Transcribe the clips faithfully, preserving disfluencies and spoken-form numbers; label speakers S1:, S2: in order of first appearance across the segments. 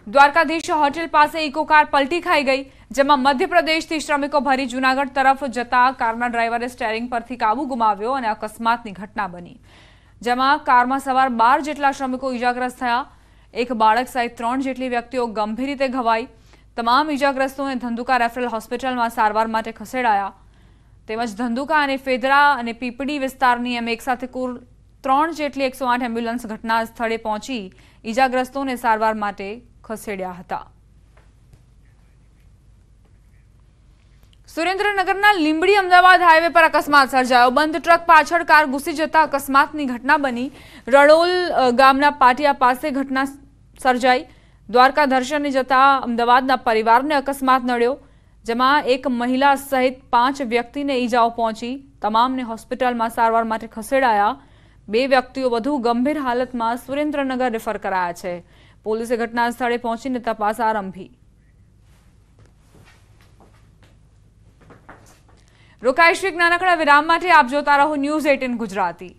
S1: Dwarkadhish hotel પાસે Eeco car પલટી ખાઈ ગઈ, જેમાં મધ્યપ્રદેશથી શ્રમિકો ભરી જૂનાગઢ તરફ જતા કારના ડ્રાઈવરે સ્ટીયરિંગ પરથી કાબુ ગુમાવ્યો અને અકસ્માતની ઘટના બની, જેમાં કારમાં સવાર બાર જેટલા શ્રમિકો ઇજાગ્રસ્ત થયા। એક બાળક સહિત ત્રણ જેટલી વ્યક્તિઓ ગંભીર રીતે ઘવાઈ। તમામ ઇજાગ્રસ્તોને ધંધુકા રેફરલ હોસ્પિટલમાં સારવાર માટે ખસેડાયા। તેમજ ધંધુકા અને ફેદરા અને પીપળી વિસ્તારની એમ એક સાથે કુલ ત્રણ જેટલી એકસો આઠ એમ્બ્યુલન્સ ઘટના સ્થળે પહોંચી ઇજાગ્રસ્તોને સારવાર માટે ખસેડ્યા હતા। સુરેન્દ્રનગરના લીંબડી અમદાવાદ હાઈવે પર અકસ્માત સર્જાયો। બંધ ટ્રક પાછળ કાર ઘૂસી જતા અકસ્માતની ઘટના બની। રડોલ ગામના પાટિયા પાસે ઘટના સર્જાઈ। દ્વારકા દર્શને જતા અમદાવાદના પરિવારને અકસ્માત નડ્યો, જેમાં એક મહિલા સહિત પાંચ વ્યક્તિને ઈજાઓ પહોંચી। તમામને હોસ્પિટલમાં સારવાર માટે ખસેડાયા। બે વ્યક્તિઓ વધુ ગંભીર હાલતમાં સુરેન્દ્રનગર રેફર કરાયા છે। પોલીસે ઘટના સ્થળે પહોંચીને તપાસ આરંભી। રોકાઈશું એક નાનકડા વિરામ માટે। આપ જોતા રહો ન્યૂઝ અઠ્ઠાવીસ ગુજરાતી।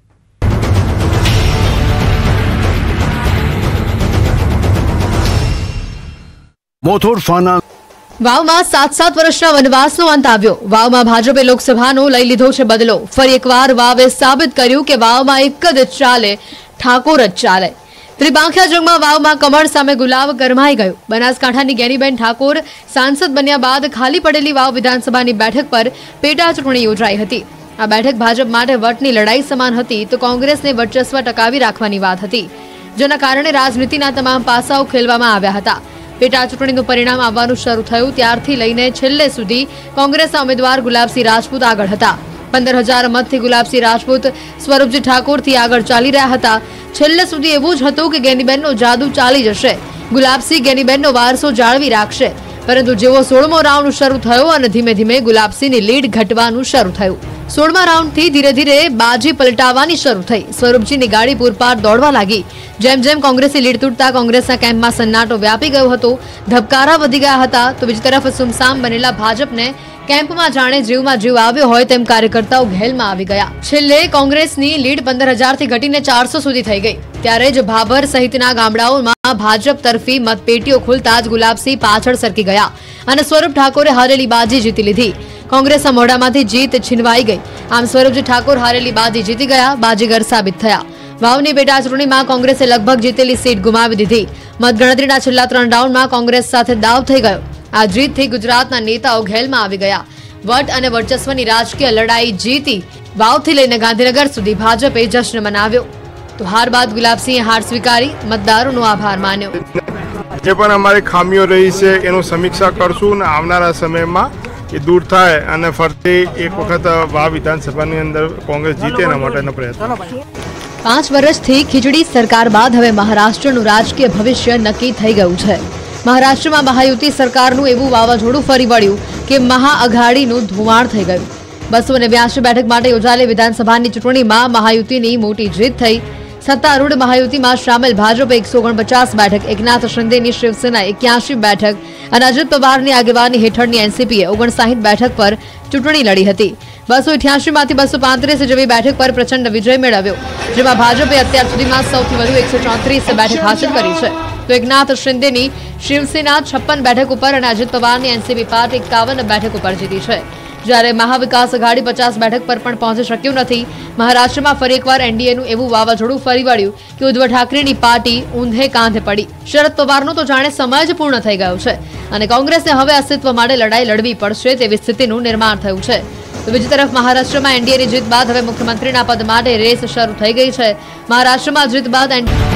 S2: મોથોડ ફાના
S3: વાવમાં સાત સાત વર્ષના વનવાસનો અંત આવ્યો। વાવમાં ભાજપે લોકસભાનો લઈ લીધો છે બદલો। ફરી એકવાર વાવે સાબિત કર્યું કે વાવમાં એક જ ચાલે, ઠાકોર જ ચાલે। ત્રિપાંખ્યા જંગમાં વાવમાં કમળ સામે ગુલાબ ગરમાઈ ગયો। બનાસકાંઠાની ગેનીબેન ઠાકોર સાંસદ બન્યા બાદ ખાલી પડેલી વાવ વિધાનસભાની બેઠક પર પેટા ચૂંટણી યોજાઈ હતી। આ બેઠક ભાજપ માટે વટની લડાઈ સમાન હતી તો કોંગ્રેસને વર્ચસ્વ ટકાવી રાખવાની વાત હતી, જેના કારણે રાજનીતિના તમામ પાસાઓ ખેલવામાં આવ્યા હતા। પેટા ચૂંટણીનું પરિણામ આવવાનું શરૂ થયું ત્યારથી લઈને છેલ્લે સુધી કોંગ્રેસના ઉમેદવાર ગુલાબસિંહ રાજપૂત આગળ હતા। પંદર હજાર મતથી ગુલાબસિંહ રાજપૂત સ્વરૂપજી ઠાકોરથી આગળ ચાલી રહ્યા હતા। છેલ્લે સુધી એવું જ હતું કે ગેનીબેનનો જાદુ ચાલી જશે, ગુલાબસિંહ ગેનીબેનનો વારસો જાળવી રાખશે, પરંતુ જેવો સોળમો રાઉન્ડ શરૂ થયો અને ધીમે ધીમે ગુલાબસિંહની લીડ ઘટવાનું શરૂ થયું। સોળમા રાઉન્ડથી ધીરે ધીરે બાજી પલટાવાની શરૂ થઈ। સ્વરૂપજીની ગાડી પૂરપાર દોડવા લાગી। જેમ જેમ કોંગ્રેસની લીડ તૂટતા કોંગ્રેસના કેમ્પમાં સન્નાટો વ્યાપી ગયો હતો, ધબકારા વધી ગયા હતા। તો બીજી તરફ સુમસામ બનેલા ભાજપને કેમ્પમાં જાણે જીવમાં જીવ આવ્યો હોય તેમ કાર્યકર્તાઓ ઘેલમાં આવી ગયા। છેલ્લે કોંગ્રેસની લીડ પંદર હજારથી ઘટીને ચારસો સુધી થઈ ગઈ। ત્યારે જ ભાભર સહિતના ગામડાઓમાં ભાજપ તરફી મતપેટીઓ ખુલતા જ ગુલાબસિંહ પાછળ સરકી ગયા અને સ્વરૂપ ઠાકોરે હારેલી બાજી જીતી લીધી। કોંગ્રેસના મોઢામાંથી જીત છીનવાઈ ગઈ। આમ સ્વરૂપજી ઠાકોર હારેલી બાજી જીતી ગયા, બાજીગર સાબિત થયા। વાવની પેટા ચૂંટણીમાં કોંગ્રેસે લગભગ જીતેલી સીટ ગુમાવી દીધી। મતગણતરીના છેલ્લા ત્રણ રાઉન્ડમાં કોંગ્રેસ સાથે દાવ થઈ ગયો। આ જીતથી ગુજરાતના નેતાઓ ઘેલમાં આવી ગયા। વટ અને વર્ચસ્વની રાજકીય લડાઈ જીતી વાવથી લઈને ગાંધીનગર સુધી ભાજપે જશ્ન મનાવ્યો। તો હાર બાદ ગુલાબસિંહે હાર સ્વીકારી મતદારોનો આભાર માન્યો।
S4: જે પણ અમારી ખામીઓ રહી છે એનું સમીક્ષા કરશું અને આવનારા સમયમાં એ દૂર થાય અને ફરતી એક વખત વાવ વિધાનસભાની અંદર કોંગ્રેસ જીતે એના માટેનો પ્રયત્ન।
S3: પાંચ વર્ષથી ખીચડી સરકાર બાદ હવે મહારાષ્ટ્રનું રાજકીય ભવિષ્ય નક્કી થઈ ગયું છે। મહારાષ્ટ્રમાં મહાયુતિ સરકારનું એવું વાવાઝોડું ફરી વળ્યું કે મહાઅઘાડીનું ધુમાડ થઈ ગયું। બસો ને બ્યાસી બેઠક માટે યોજાયેલી વિધાનસભાની ચૂંટણીમાં મહાયુતિની મોટી જીત થઈ। સત્તારૂઢ મહાયુતિમાં સામેલ ભાજપ એકસો ઓગણપચાસ બેઠક, એકનાથ શિંદેની શિવસેના એક્યાસી બેઠક અને અજીત પવારની આગેવાની હેઠળની એનસીપીએ ઓગણસાઠ બેઠક પર ચૂંટણી લડી હતી। બસો અઠ્યાસી માંથી બસો પાંત્રીસ જેવી બેઠક પર પ્રચંડ વિજય મેળવ્યો, જેમાં ભાજપે અત્યાર સુધીમાં સૌથી વધુ એકસો ચોત્રીસ બેઠક હાંસલ કરી છે। તો એકનાથ શિંદેની શિવસેના છપ્પન બેઠક ઉપર અને અજીત પવારની એનસીપી પાર્ટી એકાવન બેઠક ઉપર જીતી છે, જ્યારે મહાવિકાસ અઘાડી પચાસ બેઠક પર પણ પહોંચી શક્યું નથી। મહારાષ્ટ્રમાં ફરી એકવાર એનડીએનું એવું વાવાઝોડું ફરી વળ્યું કે ઉદ્ધવ ઠાકરેની પાર્ટી ઊંધે કાંધે પડી। શરદ પવારનો તો જાણે સમય જ પૂર્ણ થઈ ગયો છે અને કોંગ્રેસને હવે અસ્તિત્વ માટે લડાઈ લડવી પડશે તેવી સ્થિતિનું નિર્માણ થયું છે। તો બીજી તરફ મહારાષ્ટ્રમાં એનડીએની જીત બાદ હવે મુખ્યમંત્રીના પદ માટે રેસ શરૂ થઈ ગઈ છે। મહારાષ્ટ્રમાં જીત બાદ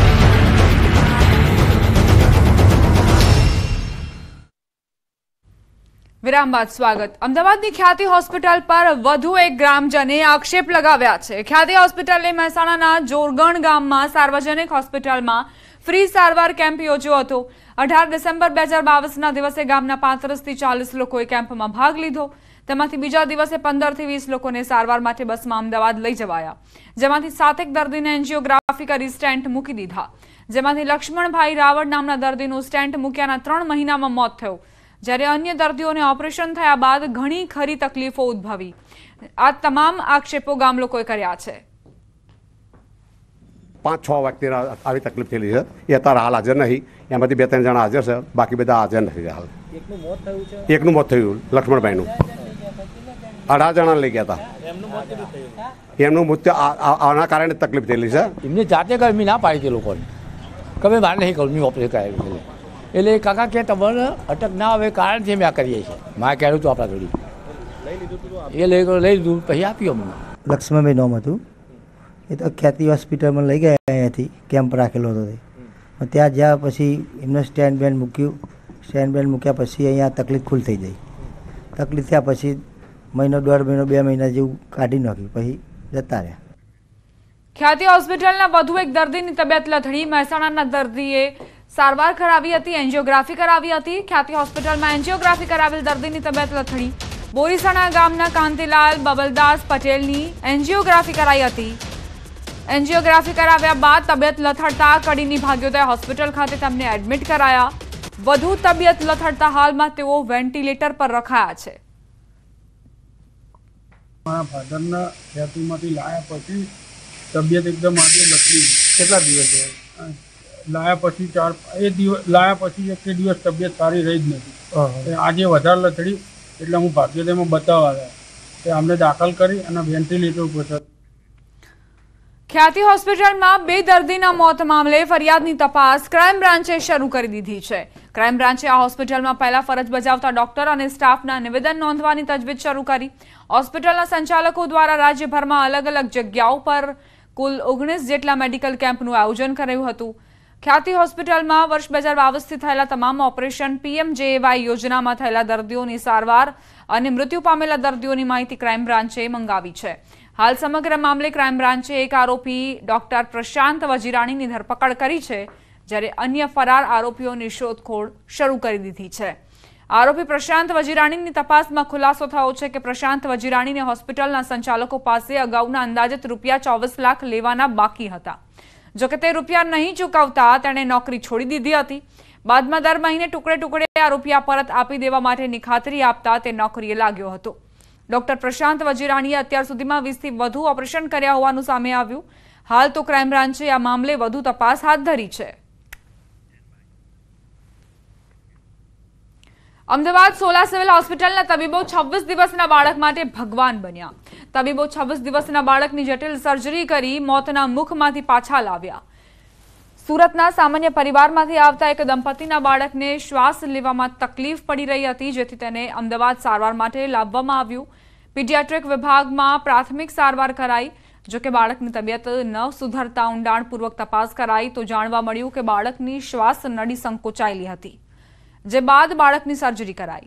S1: વિરામ બાદ સ્વાગત। અમદાવાદની ખ્યાતિ હોસ્પિટલ પર વધુ એક ગ્રામજને આક્ષેપ લગાવ્યા છે। ખ્યાતિ હોસ્પિટલે મહેસાણાના જોરગણ ગામમાં સાર્વજનિક હોસ્પિટલમાં ફ્રી સારવાર કેમ્પ યોજ્યો હતો। અઢાર ડિસેમ્બર બે હજાર બાવીસના દિવસે ગામના પાંત્રીસથી ચાલીસ લોકોએ કેમ્પમાં ભાગ લીધો। તેમાંથી બીજા દિવસે પંદરથી વીસ લોકોને સારવાર માટે બસમાં અમદાવાદ લઈ જવાયા, જેમાંથી સાતેક દર્દીને એન્જિયોગ્રાફી કરી સ્ટેન્ટ મૂકી દીધા, જેમાંથી લક્ષ્મણભાઈ રાવળ નામના દર્દીનું સ્ટેન્ટ મૂક્યાના ત્રણ મહિનામાં મોત થયું, જ્યારે અન્ય દર્દીઓને ઓપરેશન થયા બાદ ઘણી ખરી તકલીફો ઉદ્ભવી। આ તમામ આક્ષેપો ગામ લોકોએ કર્યા છે।
S5: પાંચ છ વ્યક્તિને આવી તકલીફ થયેલી છે. એ અત્યારે હાલ હાજર નહીં. એમાંથી બે ત્રણ જણા હાજર છે, બાકી બધા હાજર નથી હાલ. એકનું મોત થયું લક્ષ્મણભાઈનું. અઢાર જણા લઈ ગયા હતા. એમનું મૃત્યુ આના કારણે તકલીફ થયેલી છે.
S6: એમને જાતે ગરમી ના પાડી હતી લોકોને કે ભાઈ મારે નહીં ગરમી ઓપરેશન કરાવ્યું એટલે એટલે કાકા કે તમારે અટક ના આવે કારણથી અમે આ કરીએ છીએ. મારે કહેલું હતું આપણા ઘડી એ લઈ લઈ લીધું પછી આપ્યું અમને.
S7: લક્ષ્મણભાઈ નામ હતું. એ તો ખ્યાતિ હોસ્પિટલમાં લઈ ગયા અહીંયાથી કેમ્પ રાખેલો હતો તે. ત્યાં જ્યાં પછી એમને સ્ટેન્ડ બેન્ડ મૂક્યું. સ્ટેન્ડ બેન્ડ મૂક્યા પછી અહીંયા તકલીફ ફૂલ થઈ ગઈ. તકલીફ થયા પછી મહિનો દોઢ મહિનો બે મહિના જેવું કાઢી નાખ્યું પછી જતા રહ્યા.
S1: ખ્યાતિ હોસ્પિટલના વધુ એક દર્દીની તબિયત લથડી. મહેસાણાના દર્દીએ સારવાર કરાવી હતી, એન્જિયોગ્રાફી કરાવી હતી. ખ્યાતિ હોસ્પિટલમાં એન્જિયોગ્રાફી કરાવેલ દર્દીની તબિયત લથડી. બોરીસણા ગામના કાંતિલાલ બબલદાસ પટેલની એન્જિયોગ્રાફી કરાઈ હતી. એન્જિયોગ્રાફી કરાવ્યા બાદ તબિયત લથડતા કડીની ભાગ્યોદય હોસ્પિટલ ખાતે તેમને એડમિટ કરાયા. વધુ તબિયત લથડતા હાલમાં તેઓ વેન્ટિલેટર પર રખાયા છે.
S8: મારા ફાધરના ખ્યાતિમાંથી લાયા પછી તબિયત એકદમ આજે લથડી. કેટલા દિવસ લાયા પછી ચાર એ દિવસ લાયા પછી એક દિવસ તબિયત સારી રહી જ નથી. આજે વધારે લથડી એટલે હું ભાગ્યોદયમાં બતાવવા આવ્યા કે અમને દાખલ કરી અને વેન્ટિલેટર ઉપર.
S1: ખ્યાતિ હોસ્પિટલમાં બે દર્દીના મોત મામલે ફરિયાદની તપાસ ક્રાઇમ બ્રાન્ચે શરૂ કરી દીધી છે. ક્રાઇમ બ્રાન્ચે આ હોસ્પિટલમાં પહેલા ફરજ બજાવતા ડોક્ટર અને સ્ટાફના નિવેદન નોંધવાની તજવીજ શરૂ કરી. હોસ્પિટલના સંચાલકો દ્વારા રાજ્યભરમાં અલગ અલગ જગ્યાઓ પર કુલ ઓગણીસ જેટલા મેડિકલ કેમ્પનું આયોજન કરાયું હતું. ખ્યાતિ હોસ્પિટલમાં વર્ષ બે હજાર બાવીસથી થયેલા તમામ ઓપરેશન, પીએમજેએવાય યોજનામાં થયેલા દર્દીઓની સારવાર અને મૃત્યુ પામેલા દર્દીઓની માહિતી ક્રાઇમ બ્રાન્ચે મંગાવી છે. હાલ સમગ્ર મામલે ક્રાઇમ બ્રાન્ચે એક આરોપી ડોક્ટર પ્રશાંત વજીરાણીની ધરપકડ કરી છે, જ્યારે અન્ય ફરાર આરોપીઓની શોધખોળ શરૂ કરી દીધી છે. આરોપી પ્રશાંત વજીરાણીની તપાસમાં ખુલાસો થયો છે કે પ્રશાંત વજીરાણીને હોસ્પિટલના સંચાલકો પાસે અગાઉના અંદાજિત રૂપિયા ચોવીસ લાખ લેવાના બાકી હતા. જોકે તે રૂપિયા નહીં ચૂકવતા તેણે નોકરી છોડી દીધી હતી. બાદમાં દર મહિને ટુકડે ટુકડે આ રૂપિયા પરત આપી દેવા માટેની ખાતરી આપતા તે નોકરીએ લાગ્યો હતો. ડોક્ટર પ્રશાંત વજીરાણીએ અત્યાર સુધીમાં વીસથી વધુ ઓપરેશન કર્યા હોવાનું સામે આવ્યું. હાલ તો ક્રાઇમ બ્રાન્ચે આ મામલે વધુ તપાસ હાથ ધરી છે. અમદાવાદ સોલા સિવિલ હોસ્પિટલના તબીબો છવ્વીસ દિવસના બાળક માટે ભગવાન બન્યા. તબીબો છવ્વીસ દિવસના બાળકની જટિલ સર્જરી કરી મોતના મુખમાંથી પાછા લાવ્યા. સુરતના સામાન્ય પરિવારમાંથી આવતા એક દંપતીના બાળકને શ્વાસ લેવામાં તકલીફ પડી રહી હતી, જેથી તેને અમદાવાદ સારવાર માટે લાવવામાં આવ્યું. પીડિયાટ્રિક વિભાગમાં પ્રાથમિક સારવાર કરાઈ. જોકે બાળકની તબિયત ન સુધરતા ઊંડાણપૂર્વક તપાસ કરાઈ તો જાણવા મળ્યું કે બાળકની શ્વાસ નળી સંકોચાયેલી હતી, જે બાદ બાળકની સર્જરી કરાઈ.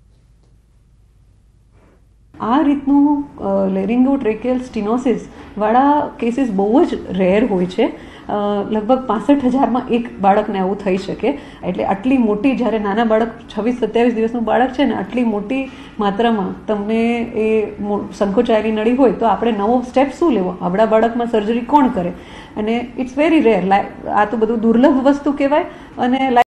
S9: આ રીતનું લેરિંગોટ્રેકિયલ સ્ટીનોસિસ વાળા કેસીસ બહુ જ રેર હોય છે. લગભગ પાસઠ હજારમાં એક બાળકને આવું થઈ શકે. એટલે આટલી મોટી, જ્યારે નાના બાળક છવ્વીસ સત્યાવીસ દિવસનું બાળક છે ને, આટલી મોટી માત્રામાં તમને એ સંકોચાયેલી નળી હોય તો આપણે નવો સ્ટેપ શું લેવો? આપણા બાળકમાં સર્જરી કોણ કરે? અને ઇટ્સ વેરી રેર. આ તો બધું દુર્લભ વસ્તુ કહેવાય અને